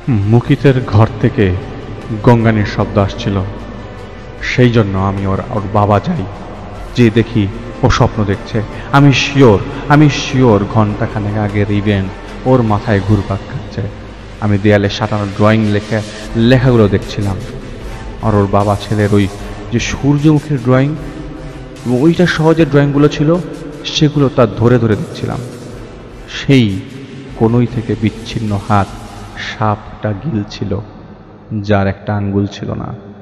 মুকিতের ঘর থেকে গঙ্গানির শব্দ আসছিল। সেই জন্য আমি ওর বাবা যাই, যে দেখি ও স্বপ্ন দেখছে। আমি শিওর ঘন্টাখানেক আগে রিবেন ওর মাথায় ঘুরপাক খাচ্ছে। আমি দেয়ালে সাঁটানো ড্রয়িং লেখাগুলো দেখছিলাম। আর ওর বাবা ছেলের ওই যে সূর্যমুখীর ড্রয়িং এবং ওইটা সহজে ড্রয়িংগুলো ছিল, সেগুলো তার ধরে ধরে দেখছিলাম। সেই কোনোই থেকে বিচ্ছিন্ন হাত সাপটা গিলছিল, যার একটা আঙ্গুল ছিল না।